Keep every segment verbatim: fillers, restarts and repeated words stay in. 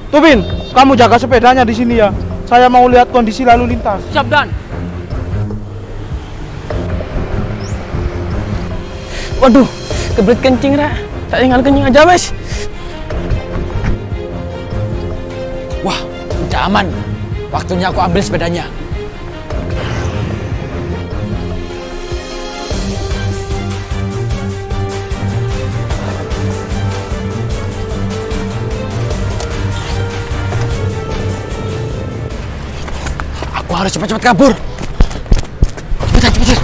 Tubin, kamu jaga sepedanya di sini ya. Saya mau lihat kondisi lalu lintas. Siap, Dan. Waduh, kebelet kencing, Ra. Tak tinggal kencing aja, wes. Wah, udah aman. Waktunya aku ambil sepedanya. Aku harus cepat-cepat kabur. Cepetan, cepetan.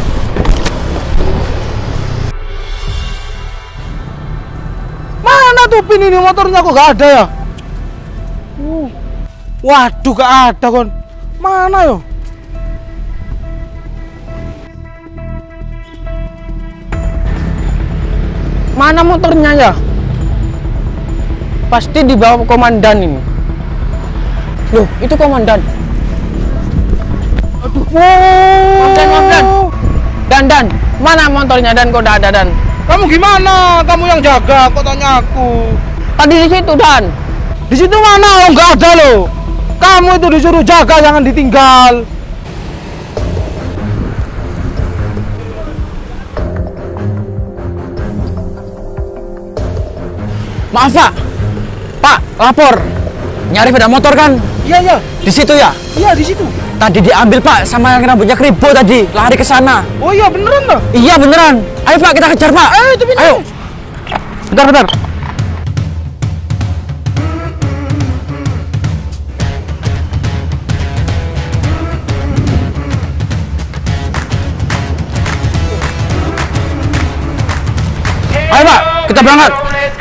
Mana tuh Pin ini, motornya kok gak ada ya? Uh. Waduh, gak ada kon. Mana yo? Mana motornya ya? Pasti dibawa komandan ini. Loh, itu komandan. Aduh. Komandan, komandan. Dan, Dan, mana motornya Dan? Kok udah ada, Dan? Kamu gimana? Kamu yang jaga, kok tanya aku? Tadi di situ, Dan. Di situ mana? Oh, nggak ada loh. Kamu itu disuruh jaga, jangan ditinggal. Maaf, Pak. Pak, lapor. Nyari sepeda motor kan? Iya, iya. Di situ ya? Iya, di situ. Tadi diambil, Pak, sama yang rambutnya keribo tadi. Lari ke sana. Oh iya, beneran dah. Iya, beneran. Ayo, Pak, kita kejar, Pak. Ayo, itu Ayo. Bentar, bentar. Ayo, Pak, kita berangkat.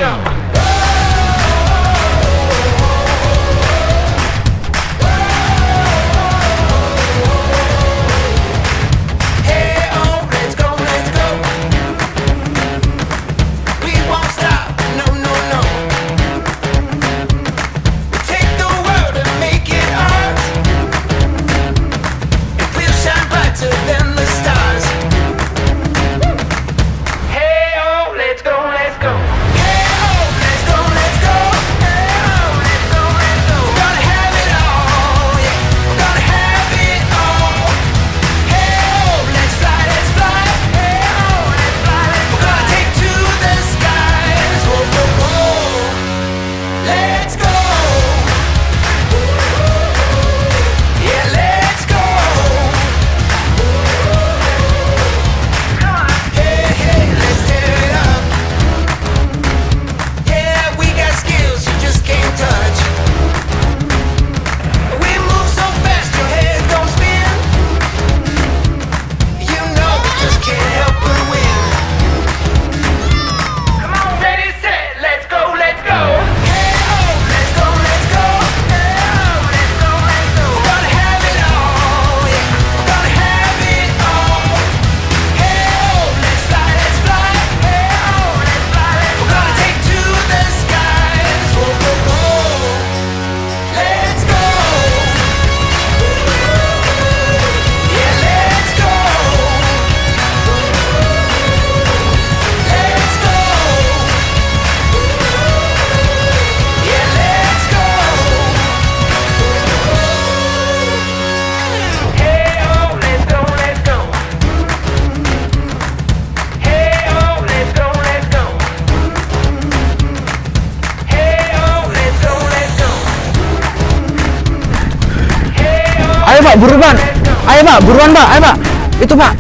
Ayo, Pak, buruan. Ayo, Pak, buruan, Pak. Ayo, Pak. Itu, Pak.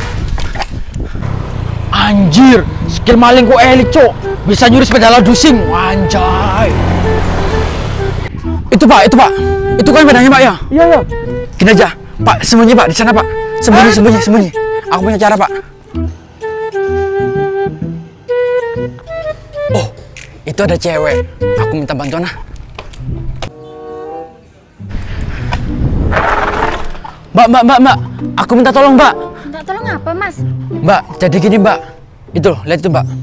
Anjir, skill maling kok elit, Cok. Bisa nyuri sepeda ladusing. Anjay. Itu, Pak, itu, Pak. Itu kan sepedanya, Pak, ya? Iya, iya. Gini aja. Pak, sembunyi, Pak, di sana, Pak. Sembunyi, sembunyi, sembunyi. Aku punya cara, Pak. Oh, itu ada cewek. Aku minta bantuan, ah. Mbak, mbak, mbak, mbak. Aku minta tolong, Mbak. Minta tolong apa, Mas? Mbak, jadi gini, Mbak. Itu, lihat itu, Mbak.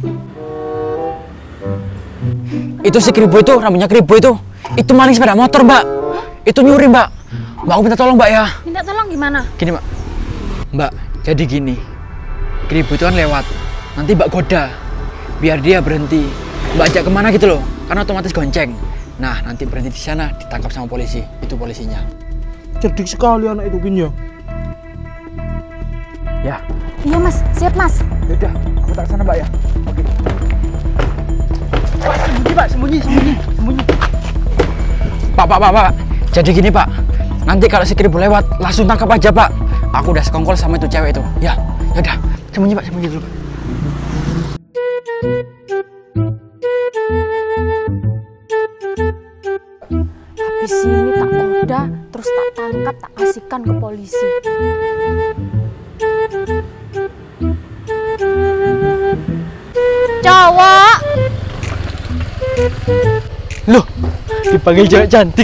Itu si keribo itu, rambutnya keribo itu. Itu maling sepeda motor, Mbak. Itu nyuri, Mbak. Mbak, aku minta tolong, Mbak, ya. Minta tolong gimana? Gini, Mbak. Mbak, jadi gini. Keribo itu kan lewat. Nanti Mbak goda. Biar dia berhenti. Mbak ajak kemana gitu loh. Karena otomatis gonceng. Nah, nanti berhenti di sana, ditangkap sama polisi. Itu polisinya. Cerdik sekali anak itu Kin ya. Ya, Iya mas, siap mas. yaudah, aku tak sana Mbak ya. Oke. Pak, sembunyi Pak, sembunyi, sembunyi, sembunyi. Pak, Pak, Pak, Pak. Jadi gini Pak, nanti kalau si Kribo lewat, langsung tangkap aja Pak. Aku udah sekongkol sama itu cewek itu. Ya, yaudah, sembunyi Pak, sembunyi dulu. Habis ini tak goda, terus tak tangkap, tak kasihkan ke polisi. Cowok. Loh, dipanggil cewek cantik.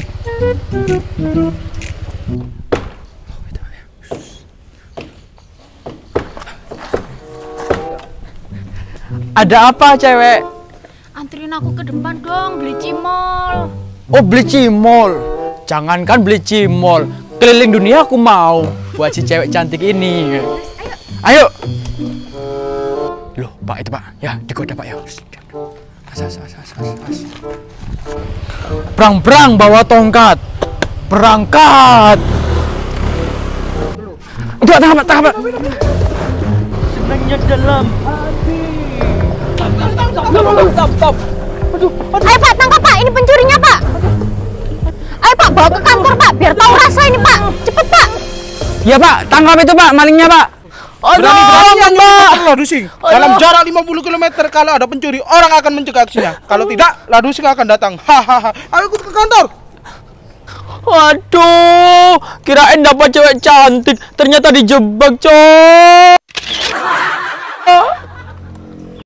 Ada apa cewek? Anterin aku ke depan dong, beli cimol. Oh, beli cimol. Jangankan beli cimol, keliling dunia aku mau buat si cewek cantik ini. Ayo. Loh, Pak, itu Pak. Ya, digoda Pak ya. As, as, as, as, as. Perang-perang bawa tongkat. Berangkat. Itu Pak, tangkap Pak, tangkap Pak. Senangnya dalam hati. Stop, stop. Ayo pak, tangkap pak, ini pencurinya pak. Ayo pak, bawa ke kantor pak, biar tahu rasa ini pak. Cepet pak. Ya Pak, tangkap itu Pak, malingnya Pak. Berani-beraninya Mbak. Ladusing. Dalam jarak lima puluh kilometer kalau ada pencuri, orang akan mencegah aksinya. Kalau tidak, Ladusing akan datang. Hahaha. Ayo ikut ke kantor. Waduh, kirain dapat cewek cantik, ternyata dijebak, coy.